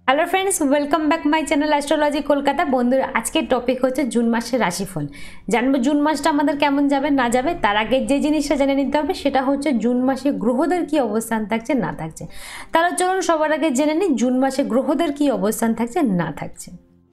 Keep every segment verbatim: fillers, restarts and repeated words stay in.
Hello friends welcome back my channel astrology Kolkata. बंधुर आज के टपिक होच्छे जून मासेर राशिफल। जानबो जून मासटा आमादेर केमन जाबे ना जाबे, तार आगे जे जिनिसटा जेने निते होबे सेटा होच्छे जून मासे ग्रहदेर कि अवस्थान थाकছে ना थाकছে। ताहले चलुन सबार आगे जेने निই जून मासे ग्रहदेर कि अवस्थान थाकছে ना थाकছে।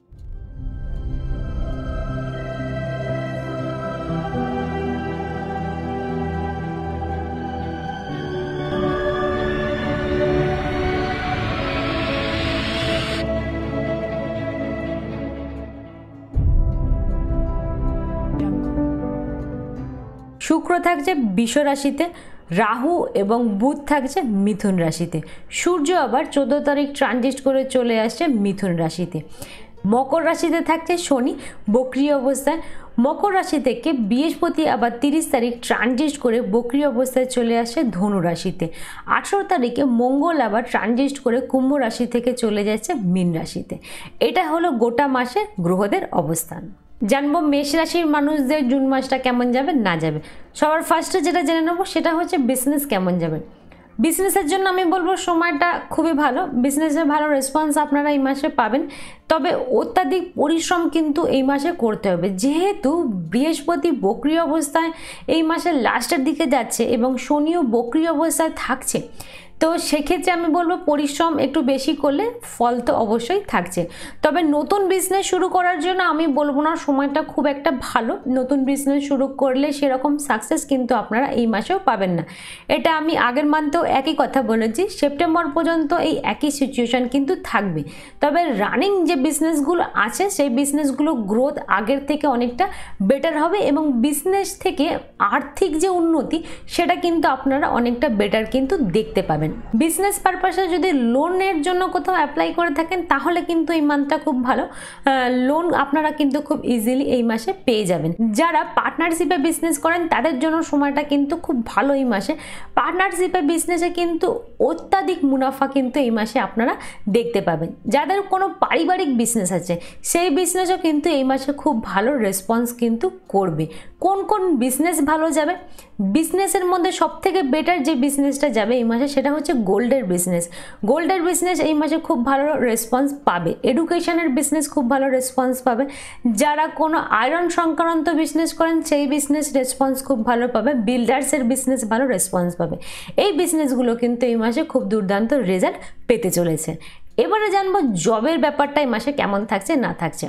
शुक्र थाकছে বিষ রাশিতে, রাহু এবং বুধ থাকছে মিথুন রাশিতে, সূর্য আবার চৌদ্দ তারিখ ট্রানজিট করে চলে আসছে মিথুন রাশিতে। মকর রাশিতে থাকছে শনি বক্রী অবস্থায়, মকর রাশি থেকে বৃহস্পতি আবার তিরিশ তারিখ ট্রানজিট করে বক্রী অবস্থায় চলে আসে ধনু রাশিতে। আঠারো তারিখে মঙ্গল আবার ট্রানজিট করে কুম্ভ রাশি থেকে চলে যাচ্ছে মীন রাশিতে। এটা হলো গোটা মাসে গ্রহদের অবস্থান। জানবো মেষ রাশির মানুষদের জুন মাসটা কেমন যাবে না যাবে। সবার ফার্স্টে যেটা জেনে নেব সেটা হচ্ছে বিজনেস কেমন যাবে। বিজনেসের জন্য আমি বলবো সময়টা খুবই ভালো, বিজনেসে ভালো রেসপন্স আপনারা এই মাসে পাবেন। তবে অত্যাধিক পরিশ্রম কিন্তু এই মাসে করতে হবে, যেহেতু বৃহস্পতি বক্রী অবস্থায় এই মাসের লাস্টের দিকে যাচ্ছে এবং শনিও বক্রী অবস্থায় থাকছে। তো সেক্ষেত্রে আমি বলবো পরিশ্রম একটু বেশি করলে ফল তো অবশ্যই থাকছে। তবে নতুন বিজনেস শুরু করার জন্য আমি বলবো না সময়টা খুব একটা ভালো। নতুন বিজনেস শুরু করলে সেরকম সাকসেস কিন্তু আপনারা এই মাসেও পাবেন না। এটা আমি আগের মান্থেও একই কথা বলেছি, সেপ্টেম্বর পর্যন্ত এই একই সিচুয়েশন কিন্তু থাকবে। তবে রানিং যে বিজনেসগুলো আছে সেই বিজনেসগুলো গ্রোথ আগের থেকে অনেকটা বেটার হবে এবং বিজনেস থেকে আর্থিক যে উন্নতি সেটা কিন্তু আপনারা অনেকটা বেটার কিন্তু দেখতে পাবেন। বিজনেস পারপাসে যদি লোনের জন্য কোথাও অ্যাপ্লাই করে থাকেন তাহলে কিন্তু এই মান্থটা খুব ভালো, লোন আপনারা কিন্তু খুব ইজিলি এই মাসে পেয়ে যাবেন। যারা পার্টনারশিপে বিজনেস করেন তাদের জন্য সময়টা কিন্তু খুব ভালো এই মাসে। পার্টনারশিপে বিজনেসে কিন্তু অত্যাধিক মুনাফা কিন্তু এই মাসে আপনারা দেখতে পাবেন। যাদের কোনো পারিবারিক বিজনেস আছে সেই বিজনেসও কিন্তু এই মাসে খুব ভালো রেসপন্স কিন্তু করবে। কোন কোন বিজনেস ভালো যাবে? বিজনেসের মধ্যে সবথেকে বেটার যে বিজনেসটা যাবে এই মাসে সেটা হচ্ছে গোল্ডের বিজনেস। গোল্ডের বিজনেস এই মাসে খুব ভালো রেসপন্স পাবে। এডুকেশনের বিজনেস খুব ভালো রেসপন্স পাবে। যারা কোনো আয়রন সংক্রান্ত বিজনেস করেন সেই বিজনেস রেসপন্স খুব ভালো পাবে। বিল্ডার্সের বিজনেস ভালো রেসপন্স পাবে। এই বিজনেসগুলো কিন্তু এই মাসে খুব দুর্দান্ত রেজাল্ট পেতে চলেছে। এবারে জানবো জবের ব্যাপারটা এই মাসে কেমন থাকছে না থাকছে।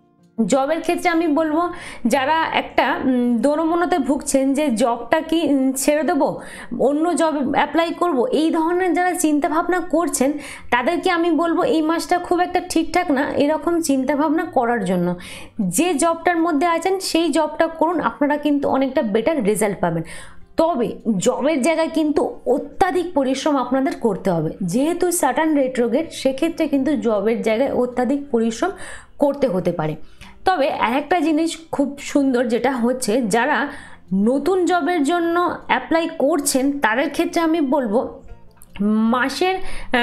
জবের ক্ষেত্রে আমি বলবো যারা একটা দোনমনতে ভুগছেন যে জবটা কি ছেড়ে দেবো, অন্য জব অ্যাপ্লাই করব, এই ধরনের যারা চিন্তা ভাবনা করছেন তাদেরকে আমি বলবো এই মাসটা খুব একটা ঠিকঠাক না এরকম চিন্তা ভাবনা করার জন্য। যে জবটার মধ্যে আছেন সেই জবটা করুন, আপনারা কিন্তু অনেকটা বেটার রেজাল্ট পাবেন। তবে জবের জায়গায় কিন্তু অত্যাধিক পরিশ্রম আপনাদের করতে হবে, যেহেতু স্যাটার্ন রেট্রোগ্রেড সেক্ষেত্রে কিন্তু জবের জায়গায় অত্যাধিক পরিশ্রম করতে হতে পারে। তবে আরেকটা জিনিস খুব সুন্দর যেটা হচ্ছে যারা নতুন জবের জন্য অ্যাপ্লাই করছেন তাদের ক্ষেত্রে আমি বলবো মাসের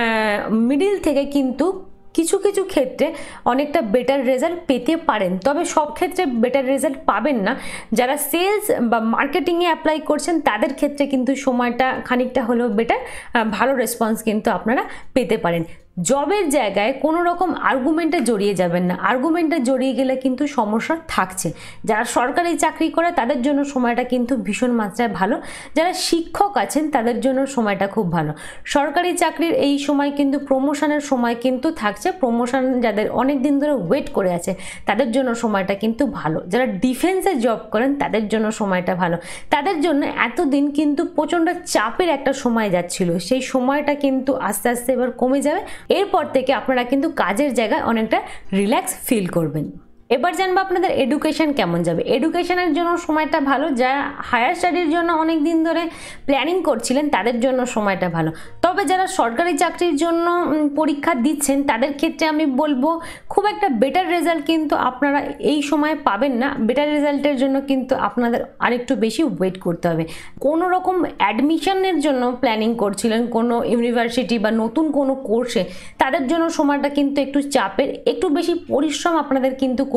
মিডিল থেকে কিন্তু কিছু কিছু ক্ষেত্রে অনেকটা বেটার রেজাল্ট পেতে পারেন। তবে সব ক্ষেত্রে বেটার রেজাল্ট পাবেন না। যারা সেলস বা মার্কেটিংয়ে অ্যাপ্লাই করছেন তাদের ক্ষেত্রে কিন্তু সময়টা খানিকটা হলেও বেটার, ভালো রেসপন্স কিন্তু আপনারা পেতে পারেন। জবের জায়গায় কোনো রকম আর্গুমেন্টে জড়িয়ে যাবেন না, আর্গুমেন্টে জড়িয়ে গেলে কিন্তু সমস্যা থাকছে। যারা সরকারি চাকরি করে তাদের জন্য সময়টা কিন্তু ভীষণ মাত্রায় ভালো। যারা শিক্ষক আছেন তাদের জন্য সময়টা খুব ভালো। সরকারি চাকরির এই সময় কিন্তু প্রমোশনের সময় কিন্তু থাকছে, প্রমোশন যাদের অনেক দিন ধরে ওয়েট করে আছে তাদের জন্য সময়টা কিন্তু ভালো। যারা ডিফেন্সে জব করেন তাদের জন্য সময়টা ভালো। তাদের জন্য এতদিন কিন্তু প্রচণ্ড চাপের একটা সময় যাচ্ছিল, সেই সময়টা কিন্তু আস্তে আস্তে এবার কমে যাবে। এরপর থেকে আপনারা কিন্তু কাজের জায়গায় অনেকটা রিল্যাক্স ফিল করবেন। এবার জানবো আপনাদের এডুকেশন কেমন যাবে। এডুকেশনের জন্য সময়টা ভালো। যারা হায়ার স্টাডির জন্য অনেক দিন ধরে প্ল্যানিং করছিলেন তাদের জন্য সময়টা ভালো। তবে যারা সরকারি চাকরির জন্য পরীক্ষা দিচ্ছেন তাদের ক্ষেত্রে আমি বলবো খুব একটা বেটার রেজাল্ট কিন্তু আপনারা এই সময় পাবেন না। বেটার রেজাল্টের জন্য কিন্তু আপনাদের আরেকটু বেশি ওয়েট করতে হবে। কোনো রকম অ্যাডমিশনের জন্য প্ল্যানিং করছিলেন কোনো ইউনিভার্সিটি বা নতুন কোনো কোর্সে, তাদের জন্য সময়টা কিন্তু একটু চাপের, একটু বেশি পরিশ্রম আপনাদের কিন্তু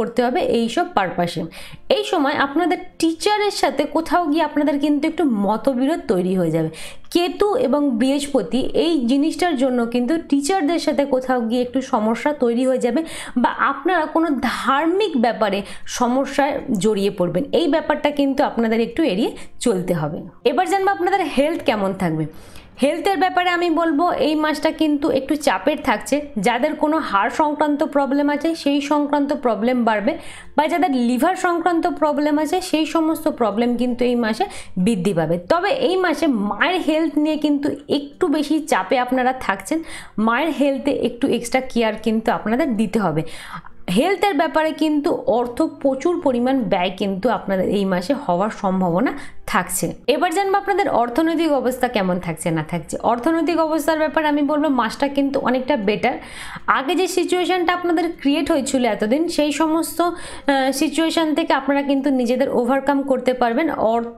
পড়তে হবে এইসব পারপাসে। এই সময় আপনাদের টিচারের সাথে কোথাও গিয়ে আপনাদের কিন্তু একটু মতবিরোধ তৈরি হয়ে যাবে। কেতু এবং বৃহস্পতি এই জিনিসটার জন্য কিন্তু টিচারদের সাথে কোথাও গিয়ে একটু সমস্যা তৈরি হয়ে যাবে, বা আপনারা কোনো ধার্মিক ব্যাপারে সমস্যায় জড়িয়ে পড়বেন। এই ব্যাপারটা কিন্তু আপনাদের একটু এড়িয়ে চলতে হবে। এবার জানবো আপনাদের হেলথ কেমন থাকবে। হেলথের ব্যাপারে আমি বলবো এই মাসটা কিন্তু একটু চাপের থাকছে। যাদের কোনো হাড় সংক্রান্ত প্রবলেম আছে সেই সংক্রান্ত প্রবলেম বাড়বে, বা যাদের লিভার সংক্রান্ত প্রবলেম আছে সেই সমস্ত প্রবলেম কিন্তু এই মাসে বৃদ্ধি পাবে। তবে এই মাসে মায়ের হেলথ নিয়ে কিন্তু একটু বেশি চাপে আপনারা থাকছেন। মায়ের হেলথে একটু এক্সট্রা কেয়ার কিন্তু আপনাদের দিতে হবে। হেলথের ব্যাপারে কিন্তু অর্থ প্রচুর পরিমাণ ব্যয় কিন্তু আপনাদের এই মাসে হওয়ার সম্ভাবনা থাকছে। এবার জানবো আপনাদের অর্থনৈতিক অবস্থা কেমন থাকছে না থাকছে। অর্থনৈতিক অবস্থার ব্যাপারে আমি বলবো মাসটা কিন্তু অনেকটা বেটার। আগে যে সিচুয়েশনটা আপনাদের ক্রিয়েট হয়েছিল এতদিন, সেই সমস্ত সিচুয়েশন থেকে আপনারা কিন্তু নিজেদের ওভারকাম করতে পারবেন। অর্থ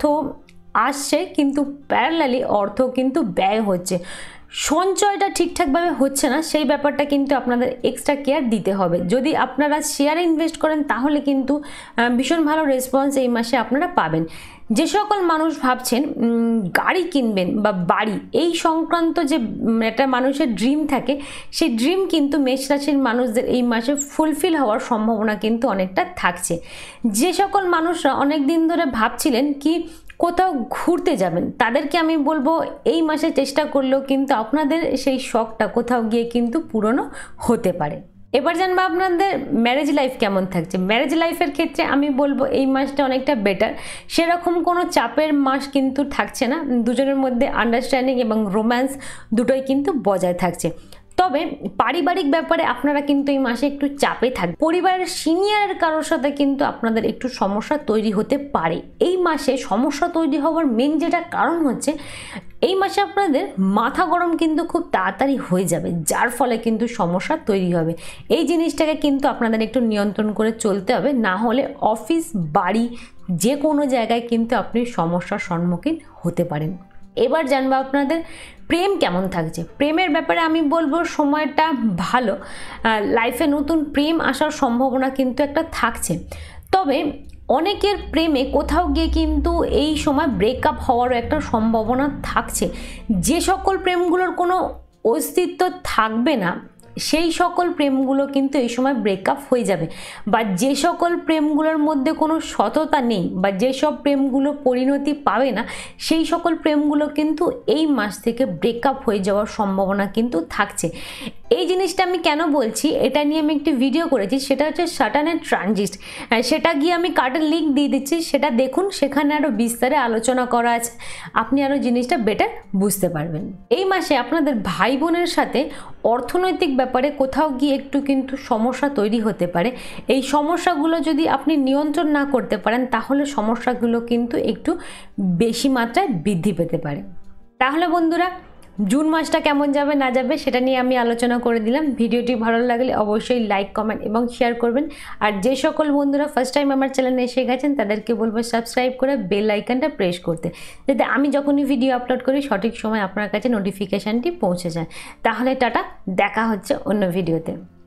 আসছে কিন্তু প্যারালালি অর্থ কিন্তু ব্যয় হচ্ছে, সঞ্চয়টা ঠিকঠাকভাবে হচ্ছে না। সেই ব্যাপারটা কিন্তু আপনাদের এক্সট্রা কেয়ার দিতে হবে। যদি আপনারা শেয়ারে ইনভেস্ট করেন তাহলে কিন্তু ভীষণ ভালো রেসপন্স এই মাসে আপনারা পাবেন। যে সকল মানুষ ভাবছেন গাড়ি কিনবেন বা বাড়ি এই সংক্রান্ত যে একটা মানুষের ড্রিম থাকে, সেই ড্রিম কিন্তু মেষ রাশির মানুষদের এই মাসে ফুলফিল হওয়ার সম্ভাবনা কিন্তু অনেকটা থাকছে। যে সকল মানুষরা অনেক দিন ধরে ভাবছিলেন কি কোথাও ঘুরতে যাবেন, তাদেরকে আমি বলবো এই মাসে চেষ্টা করলেও কিন্তু আপনাদের সেই শখটা কোথাও গিয়ে কিন্তু পূরণ হতে পারে। এবার জানবো আপনাদের ম্যারেজ লাইফ কেমন থাকছে। ম্যারেজ লাইফের ক্ষেত্রে আমি বলবো এই মাসটা অনেকটা বেটার। সেরকম কোনো চাপের মাস কিন্তু থাকছে না। দুজনের মধ্যে আন্ডারস্ট্যান্ডিং এবং রোম্যান্স দুটোই কিন্তু বজায় থাকছে। তবে পারিবারিক ব্যাপারে আপনারা কিন্তু এই মাসে একটু চাপে থাকবে। পরিবারের সিনিয়রের কারোর সাথে কিন্তু আপনাদের একটু সমস্যা তৈরি হতে পারে। এই মাসে সমস্যা তৈরি হওয়ার মেন যেটা কারণ হচ্ছে এই মাসে আপনাদের মাথা গরম কিন্তু খুব তাড়াতাড়ি হয়ে যাবে, যার ফলে কিন্তু সমস্যা তৈরি হবে। এই জিনিসটাকে কিন্তু আপনাদের একটু নিয়ন্ত্রণ করে চলতে হবে, না হলে অফিস বাড়ি যে কোনো জায়গায় কিন্তু আপনি সমস্যার সম্মুখীন হতে পারেন। এবার জানবো আপনাদের প্রেম কেমন থাকছে। প্রেমের ব্যাপারে আমি বলবো সময়টা ভালো, লাইফে নতুন প্রেম আসার সম্ভাবনা কিন্তু একটা থাকছে। তবে অনেকের প্রেমে কোথাও গিয়ে কিন্তু এই সময় ব্রেকআপ হওয়ারও একটা সম্ভাবনা থাকছে। যে সকল প্রেমগুলোর কোনো অস্তিত্ব থাকবে না সেই সকল প্রেমগুলো কিন্তু এই সময় ব্রেকআপ হয়ে যাবে, বা যে সকল প্রেমগুলোর মধ্যে কোনো সততা নেই বা যেসব প্রেমগুলো পরিণতি পাবে না সেই সকল প্রেমগুলো কিন্তু এই মাস থেকে ব্রেকআপ হয়ে যাওয়ার সম্ভাবনা কিন্তু থাকছে। এই জিনিসটা আমি কেন বলছি, এটা নিয়ে আমি একটি ভিডিও করেছি, সেটা হচ্ছে স্যাটার্নের ট্রানজিট। সেটা গিয়ে আমি কার্ডের লিঙ্ক দিয়ে দিচ্ছি, সেটা দেখুন, সেখানে আরও বিস্তারে আলোচনা করা আছে, আপনি আরও জিনিসটা বেটার বুঝতে পারবেন। এই মাসে আপনাদের ভাই বোনের সাথে অর্থনৈতিক ব্যাপারে কোথাও গিয়ে একটু কিন্তু সমস্যা তৈরি হতে পারে। এই সমস্যাগুলো যদি আপনি নিয়ন্ত্রণ না করতে পারেন তাহলে সমস্যাগুলো কিন্তু একটু বেশি মাত্রায় বৃদ্ধি পেতে পারে। তাহলে বন্ধুরা জুন মাসটা কেমন যাবে না যাবে সেটা নিয়ে আমি আলোচনা করে দিলাম। ভিডিওটি ভালো লাগলে অবশ্যই লাইক কমেন্ট এবং শেয়ার করবেন। আর যে সকল বন্ধুরা ফার্স্ট টাইম আমার চ্যানেলে এসে গেছেন তাদেরকে বলবো সাবস্ক্রাইব করে বেল আইকনটা প্রেস করতে, যাতে আমি যখনই ভিডিও আপলোড করি সঠিক সময় আপনার কাছে নোটিফিকেশানটি পৌঁছে যায়। তাহলে টাটা, দেখা হচ্ছে অন্য ভিডিওতে।